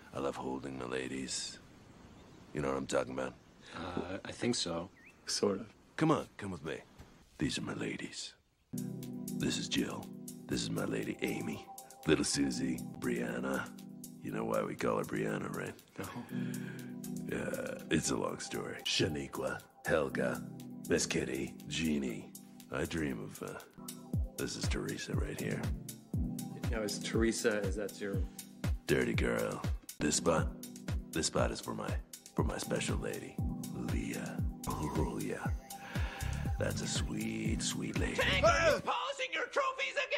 I love holding the ladies. You know what I'm talking about? I think so. Sort of. Come on, come with me. These are my ladies. This is Jill. This is my lady Amy. Little Susie. Brianna. You know why we call her Brianna, right? No. Yeah, it's a long story. Shaniqua. Helga. Miss Kitty. Jeannie. I dream of, this is Teresa right here. Now, is that your... Dirty girl. This spot is for my special lady, Leah. Oh, yeah. That's a sweet, sweet lady. Tank, are you polishing your trophies again?